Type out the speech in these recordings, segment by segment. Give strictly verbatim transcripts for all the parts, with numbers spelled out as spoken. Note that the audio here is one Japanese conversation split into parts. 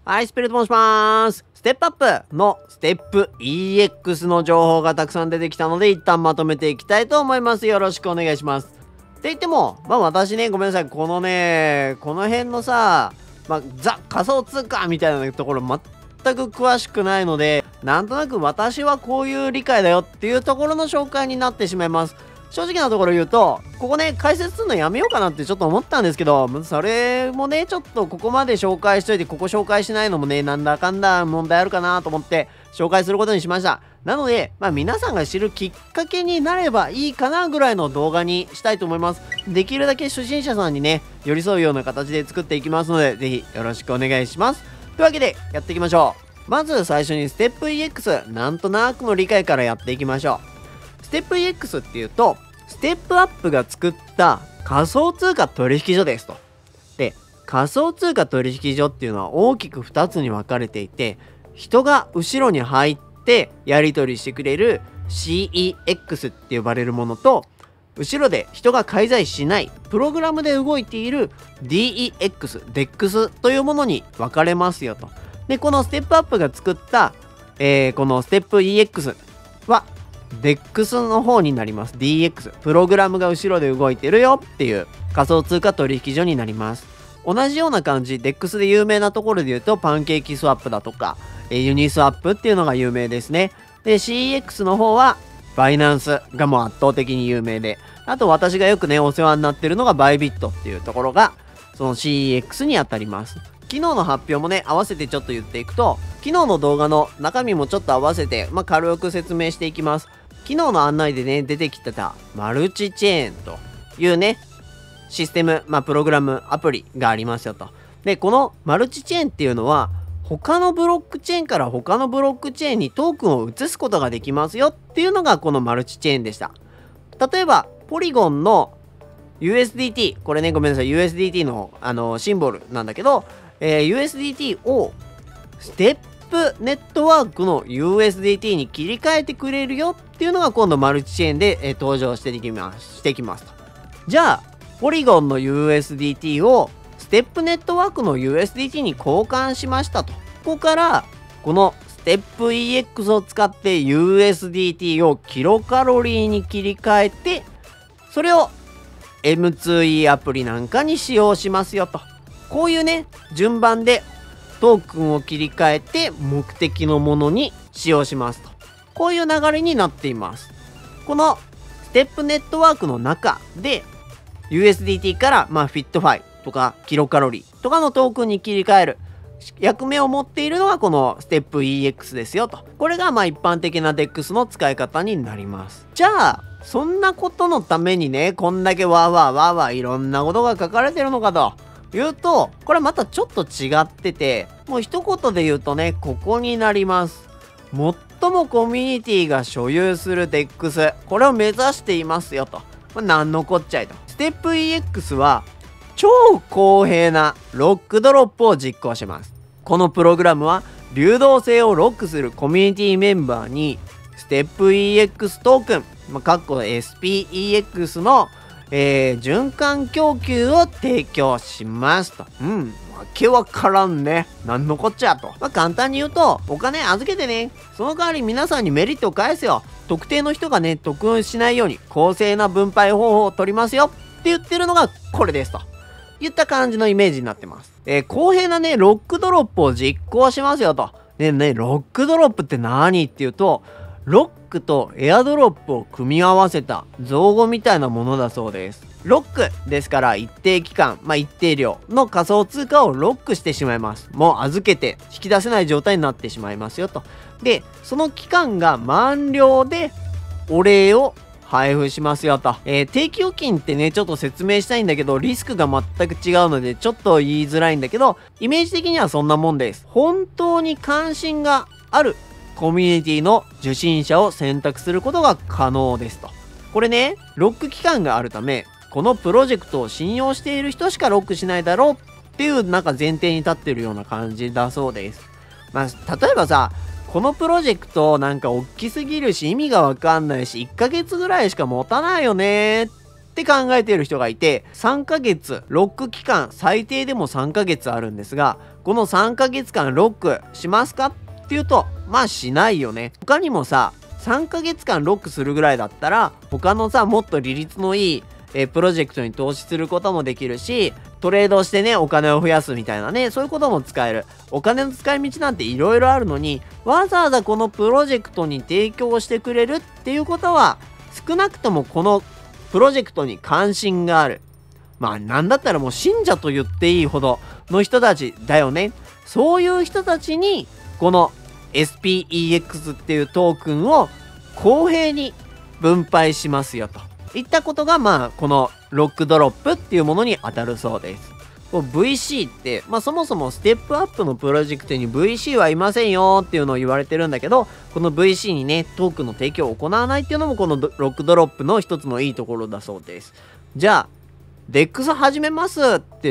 はい、スピリット申します。ステップアップのステップ イーエックス の情報がたくさん出てきたので、一旦まとめていきたいと思います。よろしくお願いします。って言っても、まあ私ね、ごめんなさい。このね、この辺のさ、まあ、ザ仮想通貨みたいなところ全く詳しくないので、なんとなく私はこういう理解だよっていうところの紹介になってしまいます。正直なところ言うと、ここね、解説するのやめようかなってちょっと思ったんですけど、それもね、ちょっとここまで紹介しといて、ここ紹介しないのもね、なんだかんだ問題あるかなと思って、紹介することにしました。なので、まあ皆さんが知るきっかけになればいいかなぐらいの動画にしたいと思います。できるだけ初心者さんにね、寄り添うような形で作っていきますので、ぜひよろしくお願いします。というわけで、やっていきましょう。まず最初にステップ イーエックス、なんとなくの理解からやっていきましょう。ステップ イーエックス っていうと、ステップアップが作った仮想通貨取引所ですと。で、仮想通貨取引所っていうのは大きくふたつに分かれていて、人が後ろに入ってやり取りしてくれる シーイーエックス って呼ばれるものと、後ろで人が介在しないプログラムで動いている ディーイーエックス、デックス というものに分かれますよと。で、このステップアップが作った、えー、このステップ イーエックス はデックス の方になります。ディーイーエックス。プログラムが後ろで動いてるよっていう仮想通貨取引所になります。同じような感じ、デックス で有名なところで言うと、パンケーキスワップだとか、えユニスワップっていうのが有名ですね。で、シーイーエックス の方は、バイナンスがもう圧倒的に有名で、あと私がよくね、お世話になってるのがバイビットっていうところが、その シーイーエックス にあたります。昨日の発表もね、合わせてちょっと言っていくと、昨日の動画の中身もちょっと合わせて、まあ、軽く説明していきます。昨日の案内でね、出てきてたマルチチェーンというね、システム、まあ、プログラム、アプリがありますよと。で、このマルチチェーンっていうのは、他のブロックチェーンから他のブロックチェーンにトークンを移すことができますよっていうのがこのマルチチェーンでした。例えば、ポリゴンの ユーエスディーティー、これね、ごめんなさい、ユーエスディーティー の、あのシンボルなんだけど、えー、ユーエスディーティー をステップネットワークの ユーエスディーティー に切り替えてくれるよっていうのが今度マルチチェーンで、えー、登場してきます、してきますと。じゃあ、ポリゴンの ユーエスディーティー をステップネットワークの ユーエスディーティー に交換しましたと。ここから、このステップ イーエックス を使って ユーエスディーティー をキロカロリーに切り替えて、それを エムツーイー アプリなんかに使用しますよと。こういうね、順番でトークンを切り替えて目的のものに使用しますと。こういう流れになっています。このステップネットワークの中で ユーエスディーティー からまあ フィットファイ とかキロカロリーとかのトークンに切り替える役目を持っているのがこのステップ イーエックス ですよと。これがまあ一般的な デックス の使い方になります。じゃあ、そんなことのためにね、こんだけわーわーわーわーいろんなことが書かれてるのかと言うと、これまたちょっと違ってて、もう一言で言うとね、ここになります。最もコミュニティが所有する デックス、これを目指していますよと。これなんのこっちゃいと。ステップ イーエックス は超公平なロックドロップを実行します。このプログラムは流動性をロックするコミュニティメンバーにステップ イーエックス トークン、まあ、かっこ エスピーイーエックス のえー、循環供給を提供しますと。うん。わけわからんね。なんのこっちゃと。まあ、簡単に言うと、お金預けてね、その代わり皆さんにメリットを返すよ。特定の人がね、得しないように公正な分配方法を取りますよって言ってるのがこれですと。言った感じのイメージになってます。えー、公平なね、ロックドロップを実行しますよと。ねね、ロックドロップって何っていうと、ロックとエアドロップを組み合わせた造語みたいなものだそうです。ロックですから一定期間、まあ一定量の仮想通貨をロックしてしまいます。もう預けて引き出せない状態になってしまいますよと。で、その期間が満了でお礼を配布しますよと。えー、定期預金ってね、ちょっと説明したいんだけど、リスクが全く違うので、ちょっと言いづらいんだけど、イメージ的にはそんなもんです。本当に関心があるコミュニティの受信者を選択することが可能ですと。これね、ロック期間があるため、このプロジェクトを信用している人しかロックしないだろうっていうなんか前提に立ってるような感じだそうです。まあ、例えばさ、このプロジェクトなんか大きすぎるし意味がわかんないしいっかげつぐらいしか持たないよねっって考えている人がいて、さんかげつロック期間最低でもさんかげつあるんですが、このさんかげつかんロックしますかっていうと、まあしないよね。他にもさ、さんかげつかんロックするぐらいだったら、他のさ、もっと利率のいいえープロジェクトに投資することもできるし、トレードしてね、お金を増やすみたいなね、そういうことも使える。お金の使い道なんていろいろあるのに、わざわざこのプロジェクトに提供してくれるっていうことは、少なくともこのプロジェクトに関心がある。まあなんだったらもう信者と言っていいほどの人たちだよね。そういう人たちに、この エスピーイーエックス っていうトークンを公平に分配しますよといったことが、まあこのロックドロップっていうものに当たるそうです。こう ブイシー って、まあそもそもステップアップのプロジェクトに ブイシー はいませんよっていうのを言われてるんだけど、この ブイシー にね、トークンの提供を行わないっていうのもこのロックドロップの一つのいいところだそうです。じゃあ、デックス 始めますって言って、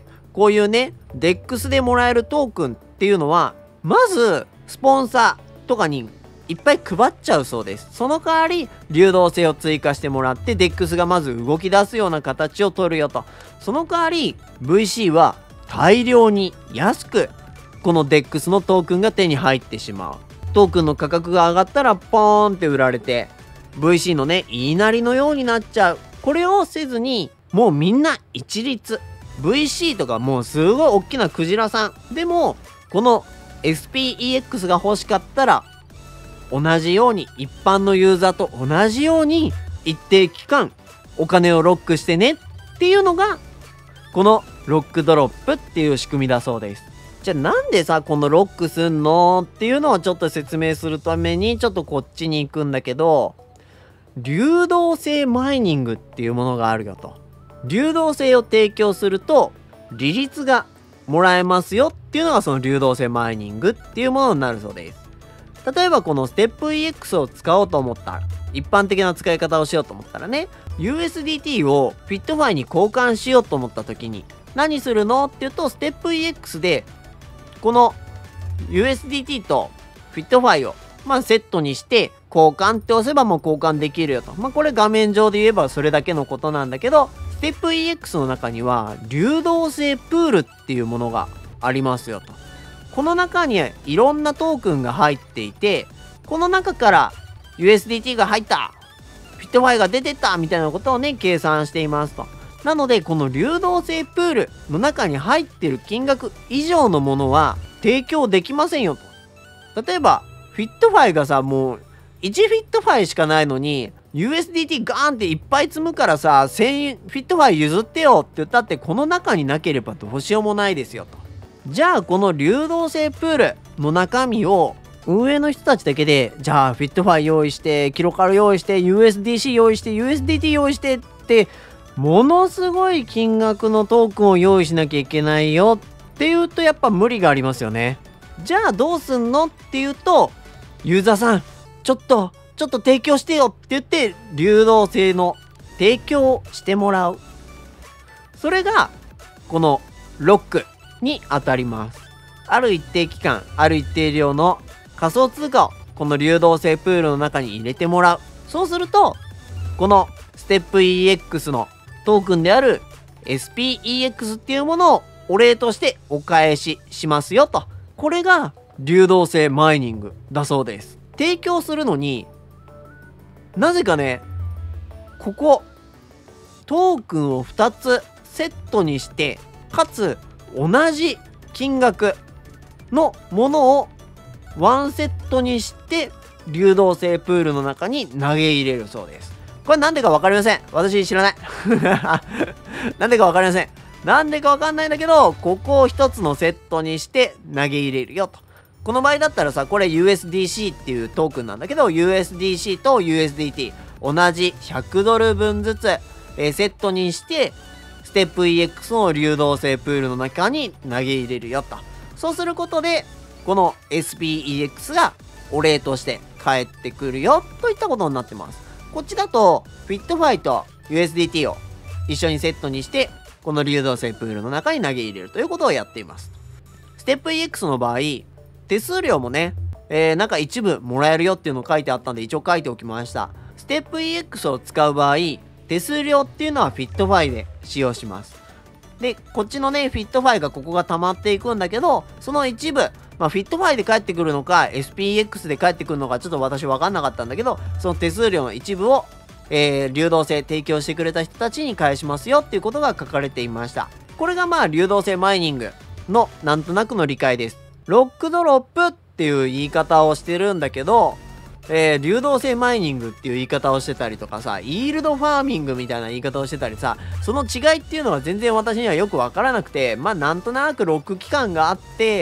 こういうね、デックス でもらえるトークンっていうのは、まず、スポンサーとかにいっぱい配っちゃうそうです。その代わり、流動性を追加してもらって、デックス がまず動き出すような形を取るよと。その代わり、ブイシー は大量に安く、この デックス のトークンが手に入ってしまう。トークンの価格が上がったら、ポーンって売られて、ブイシー のね、言いなりのようになっちゃう。これをせずに、もうみんな一律。ブイシー とかもうすごい大きなクジラさん。でも、この エスピーイーエックス が欲しかったら、同じように一般のユーザーと同じように一定期間お金をロックしてねっていうのがこのロックドロップっていう仕組みだそうです。じゃあなんでさこのロックすんのっていうのをちょっと説明するためにちょっとこっちに行くんだけど、流動性マイニングっていうものがあるよと。流動性を提供すると利率がもらえますよっていうのがその流動性マイニングっていうものになるそうです。例えばこのステップ イーエックス を使おうと思ったら、一般的な使い方をしようと思ったらね、ユーエスディーティー をフィットファイに交換しようと思った時に、何するのっていうと、ステップ イーエックス で、この ユーエスディーティー とフィットファイを、まあ、セットにして、交換って押せばもう交換できるよと。まあ、これ画面上で言えばそれだけのことなんだけど、ステップ イーエックス の中には、流動性プールっていうものがありますよと。この中にいろんなトークンが入っていて、この中から ユーエスディーティー が入った、フィットファイが出てったみたいなことをね、計算していますと。なので、この流動性プールの中に入っている金額以上のものは提供できませんよと。例えば、フィットファイがさ、もういちフィットファイしかないのに、ユーエスディーティー ガーンっていっぱい積むからさ、せんフィットファイ譲ってよって言ったって、この中になければどうしようもないですよと。じゃあこの流動性プールの中身を運営の人たちだけで、じゃあフィットファイ用意して、キロカル用意して、ユーエスディーシー 用意して、ユーエスディーティー 用意してって、ものすごい金額のトークンを用意しなきゃいけないよっていうとやっぱ無理がありますよね。じゃあどうすんのっていうと、ユーザーさん、ちょっと、ちょっと提供してよって言って、流動性の提供をしてもらう。それが、このロックに当たります。ある一定期間、ある一定量の仮想通貨をこの流動性プールの中に入れてもらう。そうすると、このステップ イーエックス のトークンである エスピーイーエックス っていうものをお礼としてお返ししますよと。これが流動性マイニングだそうです。提供するのに、なぜかね、ここ、トークンをふたつセットにして、かつ同じ金額のものをワンセットにして流動性プールの中に投げ入れるそうです。これなんでかわかりません。私知らない。なんでかわかりません。なんでかわかんないんだけど、ここを一つのセットにして投げ入れるよと。この場合だったらさ、これ ユーエスディーシー っていうトークンなんだけど、ユーエスディーシー と ユーエスディーティー 同じひゃくドルぶんずつ、えー、セットにして、ステップ イーエックス の流動性プールの中に投げ入れるよと。そうすることで、この エスピーイーエックス がお礼として返ってくるよといったことになってます。こっちだと、フィットファイと ユーエスディーティー を一緒にセットにして、この流動性プールの中に投げ入れるということをやっています。ステップ イーエックス の場合、手数料もね、えー、なんか一部もらえるよっていうのを書いてあったんで一応書いておきました。ステップ イーエックス を使う場合、 手数料っていうのはフィットファイで使用します。で、こっちのね、フィットファイがここが溜まっていくんだけど、その一部、まあ、フィットファイで返ってくるのか、エスピーエックス で返ってくるのか、ちょっと私分かんなかったんだけど、その手数料の一部を、えー、流動性提供してくれた人たちに返しますよっていうことが書かれていました。これがまあ、流動性マイニングのなんとなくの理解です。ロックドロップっていう言い方をしてるんだけど、えー、流動性マイニングっていう言い方をしてたりとかさ、イールドファーミングみたいな言い方をしてたりさ、その違いっていうのは全然私にはよくわからなくて、まあなんとなくロック期間があって、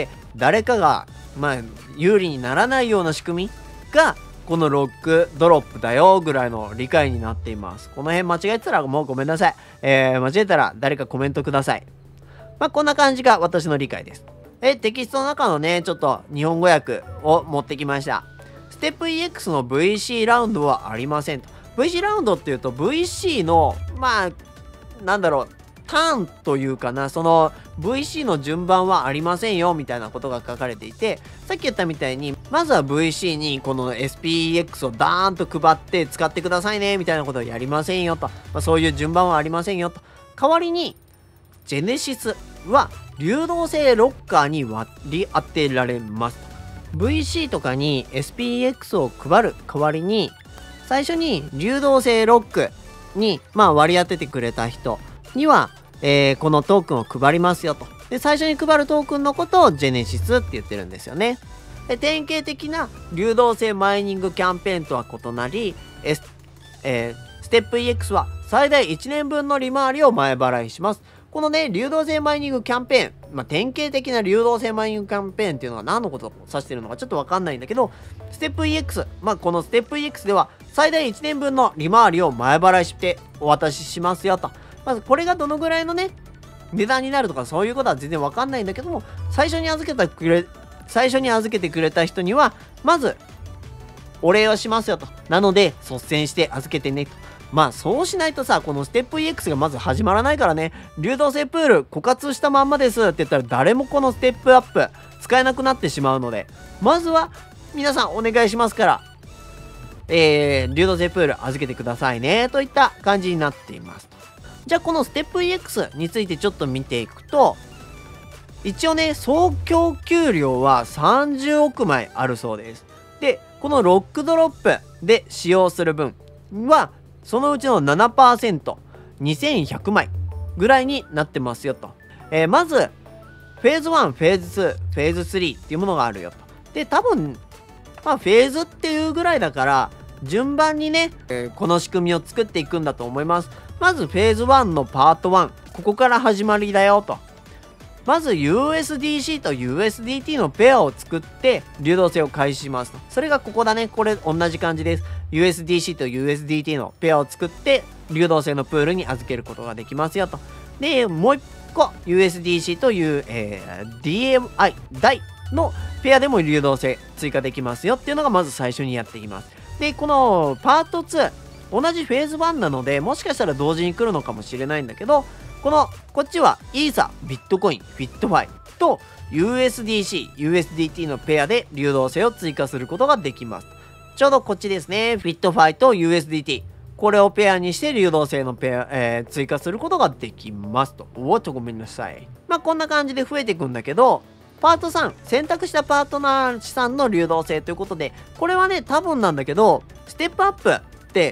誰かが、まあ有利にならないような仕組みが、このロックドロップだよぐらいの理解になっています。この辺間違えてたらもうごめんなさい。えー、間違えたら誰かコメントください。まあこんな感じが私の理解です。え、テキストの中のね、ちょっと日本語訳を持ってきました。ステップ イーエックス の ブイシー ラウンドはありませんと。ブイシー ラウンドっていうと ブイシー の、まあ、なんだろう、ターンというかな、その ブイシー の順番はありませんよみたいなことが書かれていて、さっき言ったみたいに、まずは ブイシー にこの エスピーイーエックス をダーンと配って使ってくださいねみたいなことをやりませんよと。まあ、そういう順番はありませんよと。代わりに、ジェネシスは流動性ロッカーに割り当てられます。ブイシー とかに エスピーイーエックス を配る代わりに、最初に流動性ロックに、まあ、割り当ててくれた人には、えー、このトークンを配りますよと。で、最初に配るトークンのことをジェネシスって言ってるんですよね。で、典型的な流動性マイニングキャンペーンとは異なり、S えー、ステップ イーエックス は最大いちねんぶんの利回りを前払いします。このね、流動性マイニングキャンペーン、まあ、典型的な流動性マイニングキャンペーンっていうのは何のことを指してるのかちょっとわかんないんだけど、ステップ イーエックス、まあ、このステップ イーエックス では最大いちねんぶんの利回りを前払いしてお渡ししますよと。まずこれがどのぐらいのね、値段になるとかそういうことは全然わかんないんだけども、最初に預けたくれ、最初に預けてくれた人には、まず、お礼をしますよと。なので、率先して預けてねと。まあそうしないとさ、このステップ イーエックス がまず始まらないからね、流動性プール枯渇したまんまですって言ったら誰もこのステップアップ使えなくなってしまうので、まずは皆さんお願いしますから、えー、流動性プール預けてくださいねといった感じになっています。じゃあこのステップ イーエックス についてちょっと見ていくと、一応ね、総供給量はさんじゅうおくまいあるそうです。で、このロックドロップで使用する分は、そのうちの ななパーセント、にせんひゃくまいぐらいになってますよと。えー、まず、フェーズワン、フェーズツー、フェーズスリーっていうものがあるよと。で、多分、まあ、フェーズっていうぐらいだから、順番にね、えー、この仕組みを作っていくんだと思います。まず、フェーズワンのパートワン、ここから始まりだよと。まず ユーエスディーシー と ユーエスディーティー のペアを作って流動性を開始しますと。それがここだね。これ同じ感じです。ユーエスディーシー と ユーエスディーティー のペアを作って流動性のプールに預けることができますよと。で、もう一個 ユーエスディーシー という、えー、ディーエムアイ ダイのペアでも流動性追加できますよっていうのがまず最初にやっていきます。で、このパートツー、同じフェーズワンなのでもしかしたら同時に来るのかもしれないんだけど、この、こっちはイーサ、ビットコイン、フィットファイと ユーエスディーシー、ユーエスディーティー のペアで流動性を追加することができます。ちょうどこっちですね。フィットファイと ユーエスディーティー。これをペアにして流動性のペア、えー、追加することができますと。おっとごめんなさい。まあこんな感じで増えていくんだけど、パートさん、選択したパートナーさんの流動性ということで、これはね、多分なんだけど、ステップアップって、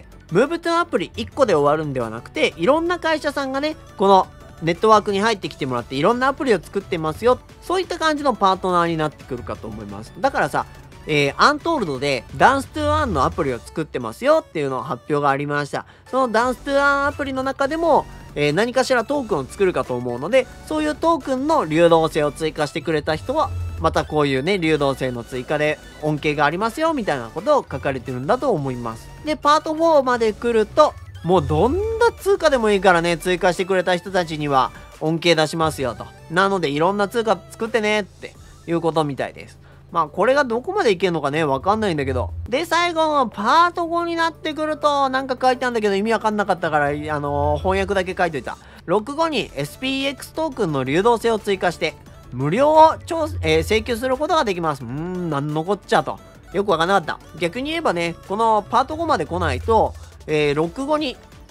ムーブトゥアプリいっこで終わるんではなくて、いろんな会社さんがね、このネットワークに入ってきてもらっていろんなアプリを作ってますよ。そういった感じのパートナーになってくるかと思います。だからさ、えー、アントールドでダンストゥアンのアプリを作ってますよっていうのを発表がありました。そのダンストゥアンアプリの中でも、えー、何かしらトークンを作るかと思うので、そういうトークンの流動性を追加してくれた人は、またこういうね、流動性の追加で恩恵がありますよみたいなことを書かれてるんだと思います。で、パートフォーまで来ると、もうどんな通貨でもいいからね、追加してくれた人たちには恩恵出しますよと。なのでいろんな通貨作ってねっていうことみたいです。まあこれがどこまでいけるのかね、わかんないんだけど。で、最後のパートごになってくると、なんか書いてあるんだけど意味わかんなかったから、あのー、翻訳だけ書いといた。ろくごに エスピーエックス トークンの流動性を追加して、無料を超、えー、請求することができます。うーん、なんのこっちゃと。よくわかんなかった。逆に言えばね、このパートごまで来ないと、えー、ろくごに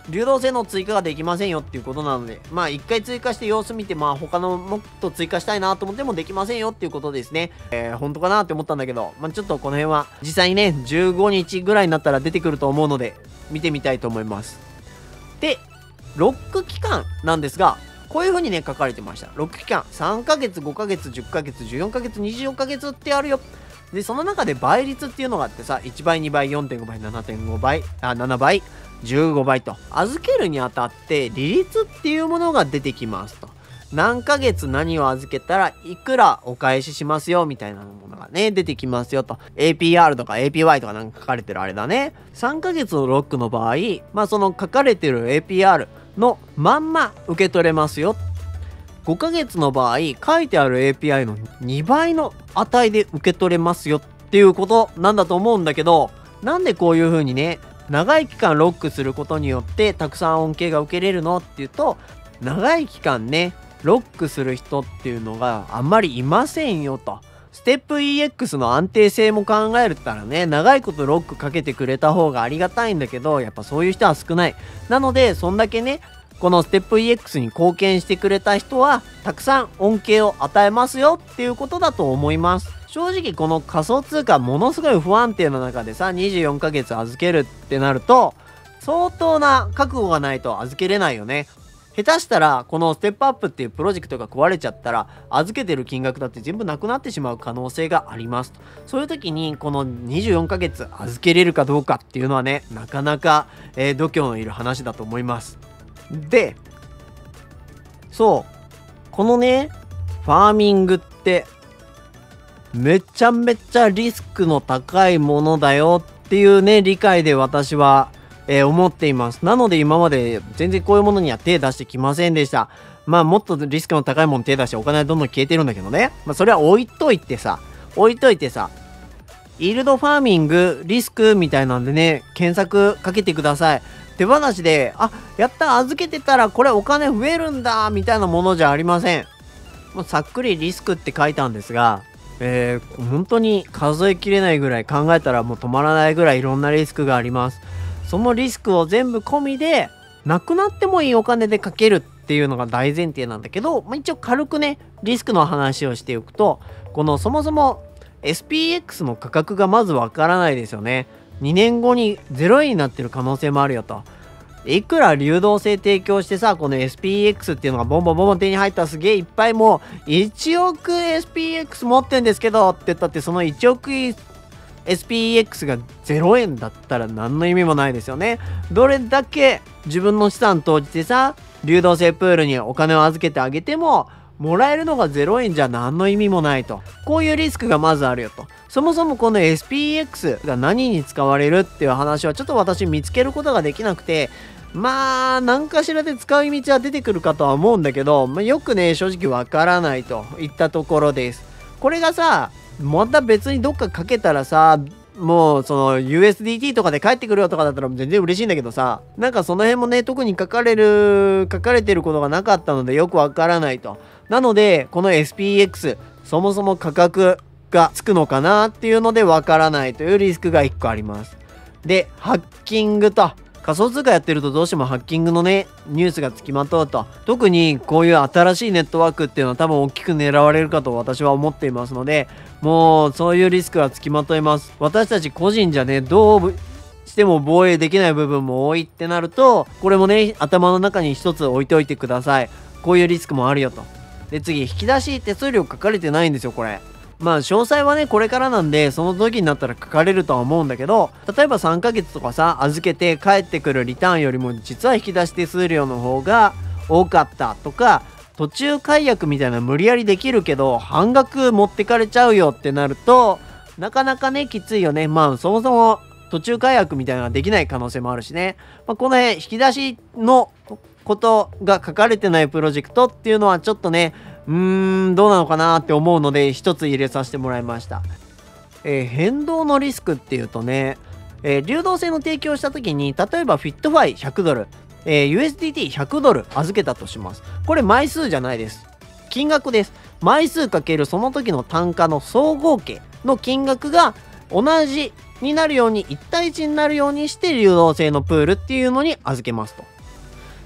流動性の追加ができませんよっていうことなので、まあ一回追加して様子見て、まあ他のもっと追加したいなと思ってもできませんよっていうことですね。えー、本当かなって思ったんだけど、まあちょっとこの辺は実際にね、じゅうごにちぐらいになったら出てくると思うので、見てみたいと思います。で、ロック期間なんですが、こういう風にね、書かれてました。ロック期間、さんかげつ、ごかげつ、じゅっかげつ、じゅうよんかげつ、にじゅうよんかげつってあるよ。で、その中で倍率っていうのがあってさ、いちばい、にばい、よんてんごばい、ななてんごばい、あ、ななばい、じゅうごばいと、預けるにあたって利率っていうものが出てきますと。何ヶ月何を預けたらいくらお返ししますよみたいなものがね、出てきますよと。エーピーアール とか エーピーワイ とかなんか書かれてるあれだね。さんかげつのロックの場合、まあその書かれてる エーピーアール のまんま受け取れますよ。ごかげつの場合、書いてある エーピーアイ のにばいの値で受け取れますよっていうことなんだと思うんだけど、なんでこういう風にね、長い期間ロックすることによってたくさん恩恵が受けれるのっていうと、長い期間ね、ロックする人っていうのがあんまりいませんよと。ステップ イーエックス の安定性も考えるったらね、長いことロックかけてくれた方がありがたいんだけど、やっぱそういう人は少ない。なので、そんだけね、このステップ イーエックス に貢献してくれた人は、たくさん恩恵を与えますよっていうことだと思います。正直この仮想通貨ものすごい不安定な中でさ、にじゅうよんかげつ預けるってなると、相当な覚悟がないと預けれないよね。下手したら、このステップアップっていうプロジェクトが壊れちゃったら、預けてる金額だって全部なくなってしまう可能性があります。そういう時に、このにじゅうよんかげつ預けれるかどうかっていうのはね、なかなか、えー、度胸のいる話だと思います。で、そう、このね、ファーミングって、めちゃめちゃリスクの高いものだよっていうね、理解で私は、えー、思っています。なので今まで全然こういうものには手出してきませんでした。まあもっとリスクの高いもの手出してお金はどんどん消えてるんだけどね。まあそれは置いといてさ、置いといてさ、イールドファーミングリスクみたいなんでね、検索かけてください。手放しで、あ、やった預けてたらこれお金増えるんだみたいなものじゃありません。もうさっくりリスクって書いたんですが、えー、本当に数えきれないぐらい考えたらもう止まらないぐらいいろんなリスクがあります。そのリスクを全部込みで、なくなってもいいお金でかけるっていうのが大前提なんだけど、まあ、一応軽くね、リスクの話をしておくと、このそもそも エスピーエックス の価格がまずわからないですよね。にねんごにゼロえんになってる可能性もあるよと。いくら流動性提供してさ、この エスピーエックス っていうのがボンボンボンボン手に入ったらすげえいっぱいもういちおく エスピーエックス 持ってんですけどって言ったって、そのいちおく エスピーエックス がゼロえんだったら何の意味もないですよね。どれだけ自分の資産投じてさ、流動性プールにお金を預けてあげても、もらえるのがゼロえんじゃ何の意味もないと。こういうリスクがまずあるよと。そもそもこの エスピーエックス が何に使われるっていう話はちょっと私見つけることができなくて、まあ何かしらで使う道は出てくるかとは思うんだけど、まあ、よくね正直わからないといったところです。これがさ、また別にどっかかけたらさ、もうその ユーエスディーティー とかで返ってくるよとかだったら全然嬉しいんだけどさ、なんかその辺もね特に書かれる書かれてることがなかったのでよくわからないと。なのでこの エスピーエックス そもそも価格がつくのかなっていうのでわからないというリスクがいっこあります。で、ハッキングと仮想通貨やってるとどうしてもハッキングのねニュースがつきまとうと。特にこういう新しいネットワークっていうのは多分大きく狙われるかと私は思っていますので、もうそういうリスクはつきまといます。私たち個人じゃねどうしても防衛できない部分も多いってなると、これもね頭の中に一つ置いておいてください。こういうリスクもあるよと。で次、引き出し手数料書かれてないんですよこれ。まあ詳細はねこれからなんで、その時になったら書かれるとは思うんだけど、例えばさんかげつとかさ預けて帰ってくるリターンよりも実は引き出し手数料の方が多かったとか、途中解約みたいな無理やりできるけど半額持ってかれちゃうよってなると、なかなかねきついよね。まあそもそも途中解約みたいなのができない可能性もあるしね、まあ、この辺引き出しのことが書かれてないプロジェクトっていうのはちょっとねうーんどうなのかなって思うので一つ入れさせてもらいました。えー、変動のリスクっていうとね、えー、流動性の提供した時に例えばフィットファイひゃくドル、えー、ユーエスディーティーひゃくドル預けたとします。これ枚数じゃないです、金額です。枚数かけるその時の単価の総合計の金額が同じになるようにいち対いちになるようにして流動性のプールっていうのに預けますと。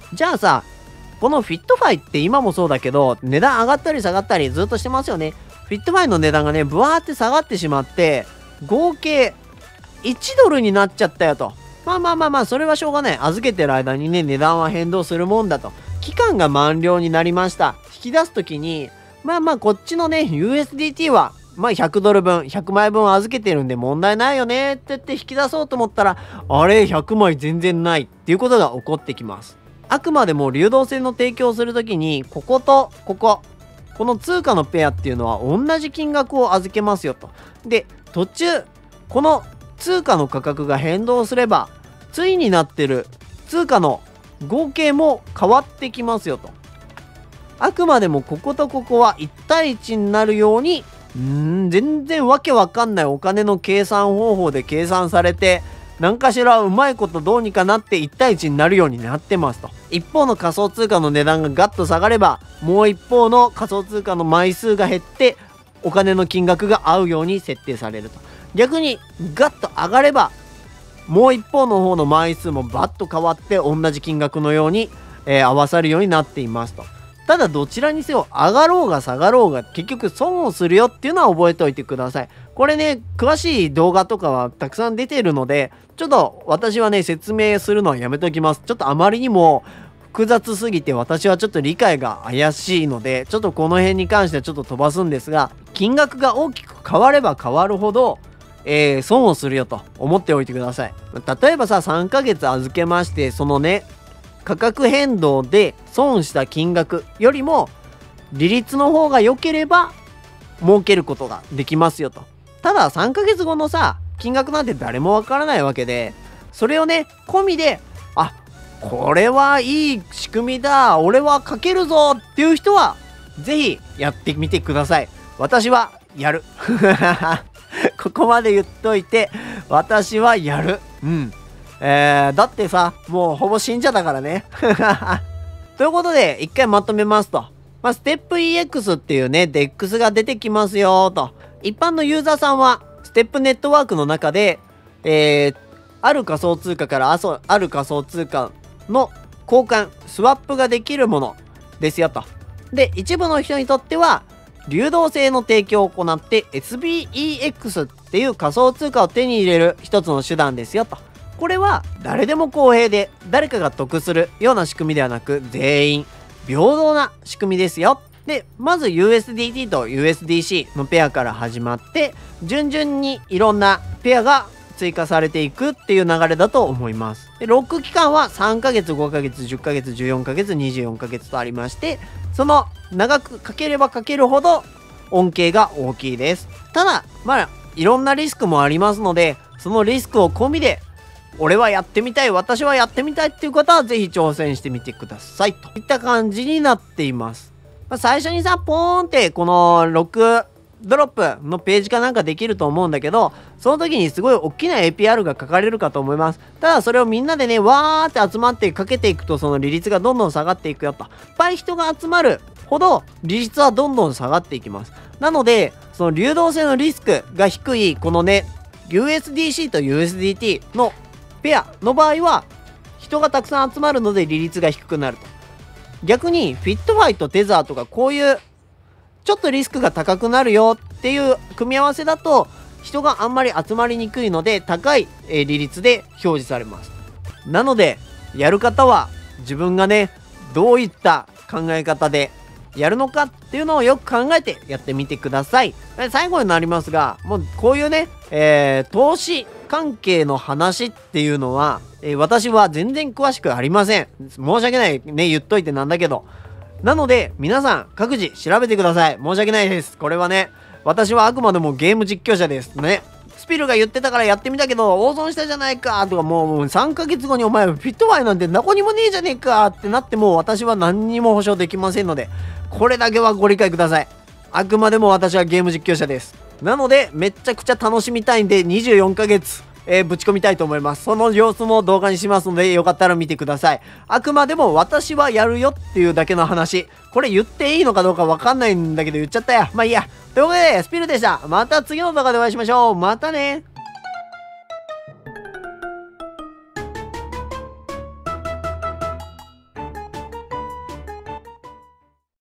じゃあさ、このフィットファイって今もそうだけど、値段上がったり下がったりずっとしてますよね。フィットファイの値段がね、ブワーって下がってしまって、合計いちドルになっちゃったよと。まあまあまあまあ、それはしょうがない。預けてる間にね、値段は変動するもんだと。期間が満了になりました。引き出すときに、まあまあ、こっちのね、ユーエスディーティー は、まあひゃくドルぶん、ひゃくまいぶん預けてるんで問題ないよねって言って引き出そうと思ったら、あれ、ひゃくまい全然ないっていうことが起こってきます。あくまでも流動性の提供をするときに、こことここ、この通貨のペアっていうのは同じ金額を預けますよと。で、途中、この通貨の価格が変動すれば、対になってる通貨の合計も変わってきますよと。あくまでもこことここはいち対いちになるように、うーん、全然わけわかんないお金の計算方法で計算されて、何かしらうまいことどうにかなっていち対いちになるようになってますと。一方の仮想通貨の値段がガッと下がれば、もう一方の仮想通貨の枚数が減って、お金の金額が合うように設定されると。逆にガッと上がれば、もう一方の方の枚数もバッと変わって同じ金額のように、えー、合わさるようになっていますと。ただどちらにせよ上がろうが下がろうが結局損をするよっていうのは覚えておいてください。これね、詳しい動画とかはたくさん出てるので、ちょっと私はね、説明するのはやめときます。ちょっとあまりにも複雑すぎて私はちょっと理解が怪しいので、ちょっとこの辺に関してはちょっと飛ばすんですが、金額が大きく変われば変わるほど、えー、損をするよと思っておいてください。例えばさ、さんかげつ預けまして、そのね、価格変動で損した金額よりも利率の方が良ければ儲けることができますよと。たださんかげつごのさ、金額なんて誰もわからないわけで、それをね、込みで、あ、これはいい仕組みだ、俺はかけるぞっていう人は、ぜひやってみてください。私はやる。ここまで言っといて、私はやる。うん。えー、だってさ、もうほぼ信者だからね。ということで、一回まとめますと。まあ、ステップ イーエックス っていうね、デックス が出てきますよと。一般のユーザーさんは、ステップネットワークの中で、えー、ある仮想通貨からあそある仮想通貨の交換、スワップができるものですよと。で、一部の人にとっては、流動性の提供を行って エスビーイーエックス っていう仮想通貨を手に入れる一つの手段ですよと。これは誰でも公平で誰かが得するような仕組みではなく、全員平等な仕組みですよ。で、まず ユーエスディーティー と ユーエスディーシー のペアから始まって、順々にいろんなペアが追加されていくっていう流れだと思います。で、ロック期間はさんかげつ、ごかげつ、じゅっかげつ、じゅうよんかげつ、にじゅうよんかげつとありまして、その長くかければかけるほど恩恵が大きいです。ただ、まあ、いろんなリスクもありますので、そのリスクを込みで、俺はやってみたい、私はやってみたいっていう方はぜひ挑戦してみてください。といった感じになっています。まあ、最初にさ、ポーンってこのロックドロップのページかなんかできると思うんだけど、その時にすごい大きな エーピーアール が書かれるかと思います。ただそれをみんなでね、わーって集まってかけていくと、その利率がどんどん下がっていくよと。いっぱい人が集まるほど利率はどんどん下がっていきます。なので、その流動性のリスクが低い、このね、ユーエスディーシー と ユーエスディーティー のペアの場合は、人がたくさん集まるので利率が低くなると。逆に、フィットファイとテザーとかこういう、ちょっとリスクが高くなるよっていう組み合わせだと、人があんまり集まりにくいので、高い利率で表示されます。なので、やる方は自分がね、どういった考え方でやるのかっていうのをよく考えてやってみてください。最後になりますが、もうこういうね、えー、投資関係の話っていうのは、えー、私は全然詳しくありません。申し訳ないね、言っといてなんだけど。なので、皆さん各自調べてください。申し訳ないです。これはね、私はあくまでもゲーム実況者ですね。スピルが言ってたからやってみたけど、大損したじゃないかとか、もうさんかげつごにお前フィットファイなんてどこにもねえじゃねえかってなっても、私は何にも保証できませんので、これだけはご理解ください。あくまでも私はゲーム実況者です。なので、めっちゃくちゃ楽しみたいんで、にじゅうよんかげつ、えー、ぶち込みたいと思います。その様子も動画にしますので、よかったら見てください。あくまでも私はやるよっていうだけの話。これ言っていいのかどうかわかんないんだけど言っちゃったや。まあいいや。ということで、スピルでした。また次の動画でお会いしましょう。またね。